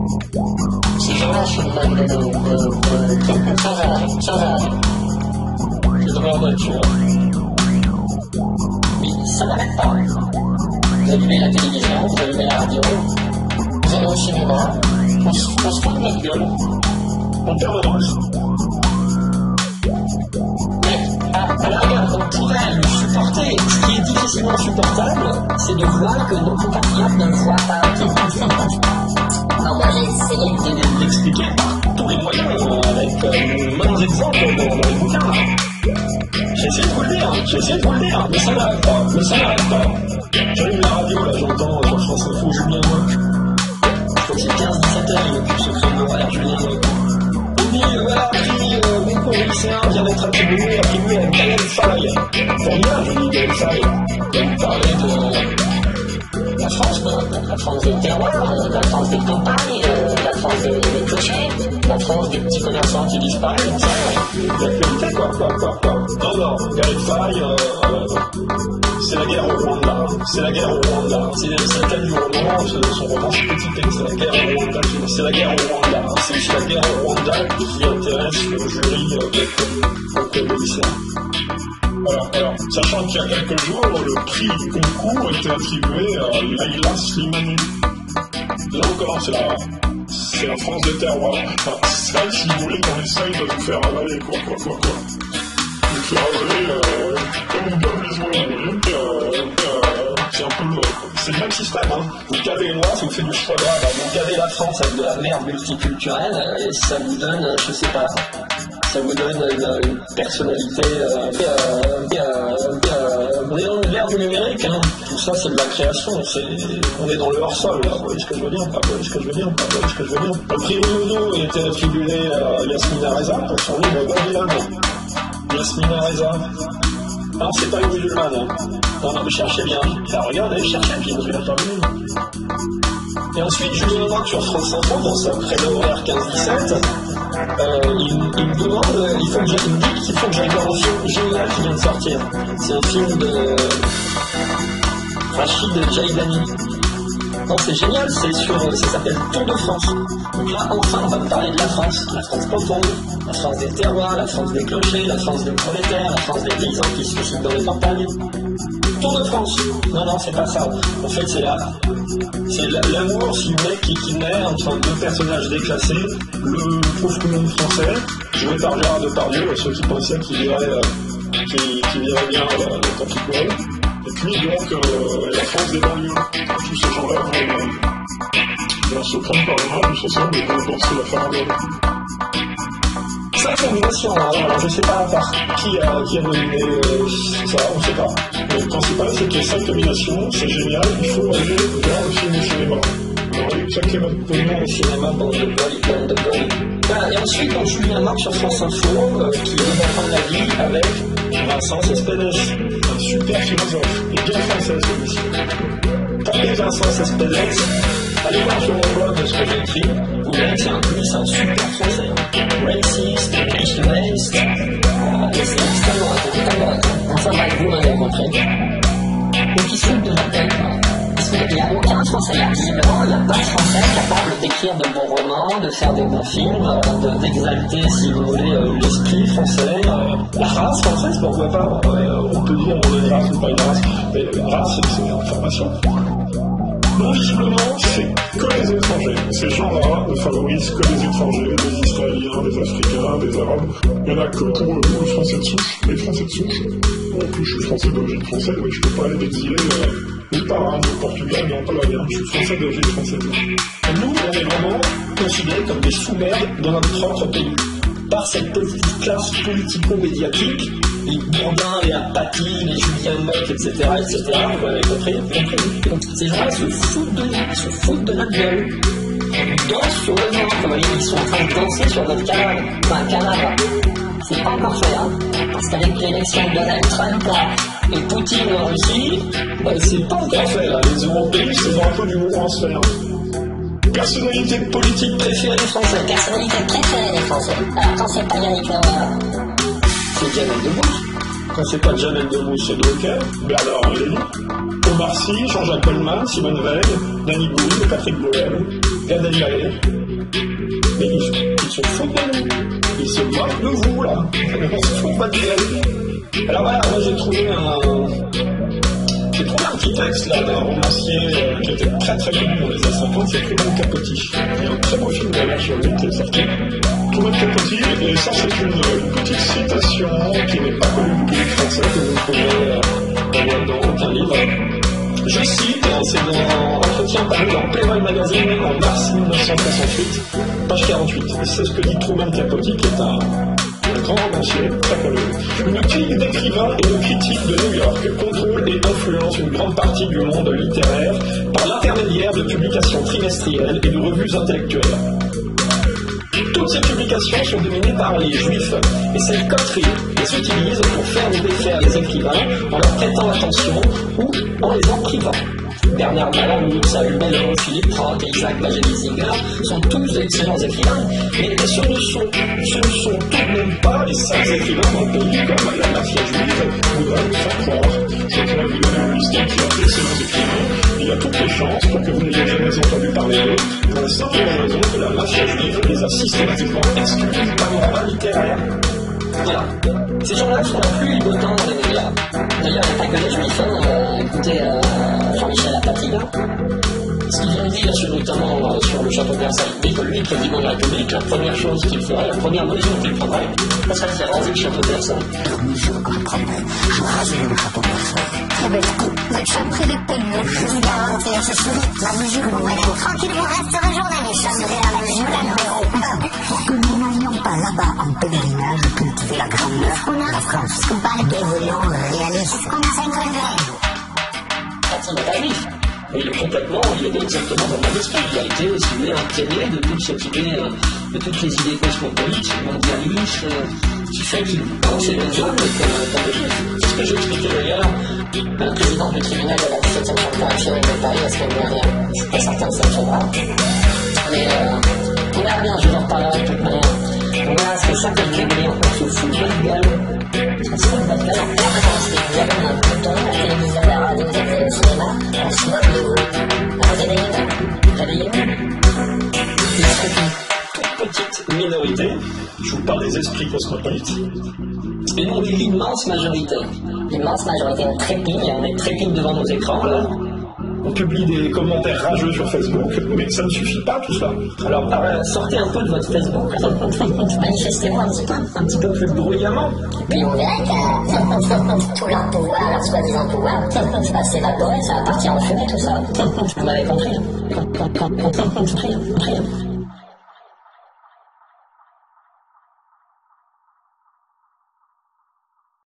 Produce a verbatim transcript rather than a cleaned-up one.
Ces gens-là sont pas de, de, de, sans arrêt, sans arrêt. Je devrais voiture. Mais ça n'arrête pas. Vous allumez la télévision, vous allumez la radio, vous allez au cinéma, on se, on se fout de notre gueule. En permanence. Mais à, à la rigueur, on pourrait le supporter. Ce qui est difficilement supportable, c'est de voir que nos compatriotes ne le voient pas. Alors moi j'ai essayé de l'expliquer par tous les moyens, avec euh, mains exemples dans, dans les bouquins. J'ai essayé de vous le dire, j'ai essayé de vous le dire, mais ça n'arrête pas, mais ça n'arrête pas. J'allume la radio, là j'entends sur France Info Julien Moc. Je crois que c'est quinze dix-sept heures, il occupe ce créneau horaire Julien Moc. Il dit, voilà, prix, euh, mon cours lycéen vient d'être attribué, attribué à Gaël Faye. Formidable, je dis Gaël Faye. Il va me parler de la France, quoi. La France des terroirs, la France des campagnes, la France des, des clochers, la France des petits commerçants qui disparaissent. L'actualité, quoi, quoi, quoi, quoi. Non, non, Gaël Faye, euh, euh, c'est la guerre au Rwanda. C'est la guerre au Rwanda. C'est le thème du roman, son roman, c'est petit texte, c'est la guerre au Rwanda. C'est la guerre au Rwanda. C'est juste la guerre au Rwanda qui intéresse le jury euh, au Code de l'Islam. Voilà, alors, sachant qu'il y a quelques jours, le prix du concours était attribué à Laïla Slimani. Là encore, c'est la, c'est la France des terroirs. Enfin, celle, si vous voulez, qu'on essaye de vous faire avaler, quoi, quoi, quoi, quoi. Vous faire avaler, euh, comme une bonne maison, euh, euh, c'est un peu le, c'est le même système, hein. Vous gavez une loi, ça vous fait du foie gras, bah, vous gavez la France avec de la merde multiculturelle, et ça vous donne, je sais pas, ça vous donne une, une personnalité euh, euh, euh, euh, l'ère du numérique, hein. Tout ça c'est de la création, c'est, on est dans le hors-sol, là. Vous voyez ce que je veux dire, pas, vous voyez ce que je veux dire, pas, vous voyez ce que je veux dire. Le prix Renaudot était attribué à Yasmina Reza pour son livre Babylone. Yasmina Reza. Non, c'est pas une musulmane, hein. Non, non, mais cherchez bien. Alors, regardez, cherchez bien, vous n'avez pas vu. Et ensuite, Julien Moc sur France Info, dans son créneau horaire quinze dix-sept, euh, il, il me demande, il, faut que je, il me dit qu'il faut que j'aille voir un film génial qui vient de sortir. C'est un film de Rachid Jaïdani. Non, c'est génial, c'est sur, ça s'appelle Tour de France. Donc là, enfin, on va me parler de la France, la France profonde, la France des terroirs, la France des clochers, la France des prolétaires, la France des paysans qui se suicident dans les campagnes. Tour de France. Non, non, c'est pas ça. En fait, c'est là, c'est l'amour, si vous voulez, qui, qui naît entre deux personnages déclassés, le pauvre monde français, joué par Gérard Depardieu, ceux qui pensaient qu'il irait, euh, qu'il, qu'il irait bien euh, le temps qui courait. Et puis donc euh, la France des banlieues, tous ces gens-là vont se prendre par le bras, tous ensemble, et vont danser la farandole. Ça, c'est une notion, hein. Alors je sais pas par qui a, qui a nominé euh, ça, on sait pas. Mais le principal, c'est que cette nomination, c'est génial, il faut aller voir le film au cinéma. Alors, exactement. Venons au cinéma, bande de bol, bande de bol. Voilà, et ensuite, on Julien Moc sur France Info, euh, qui vient d'apprendre la vie avec Vincent Cespedes, un super philosophe, et bien français celui-ci. Tapez Vincent Cespedes, allez voir sur mon blog ce que j'ai écrit, vous verrez que c'est un, c'est un super français. Raciste, nationaliste, euh, et c'est extrêmement intéressant. Enfin bref, vous m'avez rencontré. Donc ils sont de la tête. Parce qu'il n'y a aucun français, visiblement, il n'y a pas de français capable d'écrire de bons romans, de faire des bons films, de, d'exalter, si vous voulez, euh, l'esprit français, euh, la race française, pourquoi pas. Euh, on peut dire on est une race ou pas une race, mais la race, c'est une information. Non, visiblement, c'est que les étrangers. Ces gens-là ne favorisent que les étrangers, des Israéliens, des Africains, des Arabes. Il n'y en a que pour eux, les Français de souche. Les Français de souche. Bon, en plus, je suis Français d'origine française, mais je ne peux pas aller m'exiler euh, nulle part, hein, au Portugal, mais en Pologne. Je suis Français d'origine française. Et nous, on est vraiment considérés comme des sous-merdes dans notre propre pays. Par cette petite classe politico-médiatique, les Bourdin, les Apathy, les Julien Moc, et cetera, et cetera, vous avez compris, compris. Ces gens-là se foutent de nous, se foutent de notre gueule. Ils dansent sur le ventre, vous voyez, ils sont en train de danser sur notre canal. Enfin, canal, c'est pas encore fait, hein, parce qu'avec l'élection de Donald Trump, là, et Poutine en Russie, bah, c'est pas encore fait, là. Les Européens, c'est un peu du mouvement en sphère. Personnalité politique préférée des Français. Personnalité préférée des Français. Alors quand c'est pas Yannick Noah, c'est Jamel Debbouze. Quand c'est pas Jamel Debbouze, c'est Drucker, Bernard Lévy, Omar Sy, Jean-Jacques Goldman, Simone Veil, Danny Boone, Patrick Bruel. Gad Elmaleh, mais ils, ils se foutent de nous. Ils se moquent de vous, là. On se fout pas de elle. Alors voilà, moi j'ai trouvé un... J'ai trouvé un petit texte là d'un romancier euh, qui était très très connu dans les années cinquante, c'est Truman Capote. Il y a un très beau film d'ailleurs sur lui qui est sorti. Truman Capote, et ça c'est une, une petite citation qui n'est pas connue du public français, que vous ne trouvez euh, dans aucun livre. Je cite, c'est dans Entretien paru dans Playboy Magazine en mars mille neuf cent soixante-huit, page quarante-huit. C'est ce que dit Truman Capote, qui est un... un grand romancier, très connu. Une clique d'écrivains et de critiques de New York contrôle et influence une grande partie du monde littéraire par l'intermédiaire de publications trimestrielles et de revues intellectuelles. Toutes ces publications sont dominées par les juifs, et cette coterie les utilise pour faire ou défaire les écrivains en leur prêtant attention ou en les en privant. Bernard Malam, Saül Bellow, Philippe Roth et Isaac Bashevis-Singer sont tous d'excellents écrivains, mais ce ne sont, ce ne sont tout de même pas les seuls écrivains dans le pays comme la mafia juive voudrait nous faire croire. Je pourrais vous donner une liste entière d'excellents écrivains. Il y a toutes les chances pour que vous n'ayez jamais entendu parler d'eux, pour la simple raison que la mafia juive les a systématiquement exclus du panorama littéraire. Voilà. Ces gens-là sont plus libotants dans les médias. D'ailleurs, il n'y a pas que les juifs, hein. Euh, écoutez, euh, Jean-Michel Apathy, là. Ce qu'il vient de dire, sur, notamment euh, sur le château de Versailles, dès que lui, président de la République, la première chose qu'il ferait, la première mesure qu'il prendrait, ça serait de faire raser le château de Versailles. Je comprends, je raserai le château de Versailles. Très belle coupe, vous êtes chambré des pognon. Je vous garantis, je souris, la mesure où vous êtes tranquille, vous resterez journaliste, je serai la mesure d'un numéro un. Que nous n'allions pas là-bas en pèlerinage cultiver la grandeur de la France. Qu'on parle d'évolution réaliste. Qu'on a fait une rêve. Il n'est pas juif. Mais il est complètement, il est exactement dans mon esprit. Il a été, si vous voulez, imprégné de toute cette idée, euh, de toutes les idées cosmopolites, mondialistes, euh, qui fait qu'il pense et les hommes comme des juifs. C'est ce que j'expliquais d'ailleurs. Le président du tribunal de la dix-septième chambre correctionnelle de Paris la semaine dernière. C'était certain de cette chose-là. Mais euh, on verra bien, je vous en reparlerai de toute manière. On verra ce que chaque février, on se fout de votre gueule. On se fout de votre gueule. On commence les dialogues dans le bouton, la télévision, la radio, vous êtes au cinéma, on se moque de vous. Réveillez-vous. Réveillez-vous. Il serait une toute petite minorité, je vous parle des esprits cosmopolites, et non de l'immense majorité. L'immense majorité, on trépigne, On est trépigne devant nos écrans, là. on publie des commentaires rageux sur Facebook, mais ça ne suffit pas tout ça. Alors, euh, sortez un peu de votre Facebook. Manifestez-vous un petit peu. Un petit peu plus bruyamment. Puis on verra que tout leur pouvoir, leur soi-disant pouvoir, ça va s'évaporer, ça va partir en fumée, tout ça. Vous m'avez compris. Compris, compris.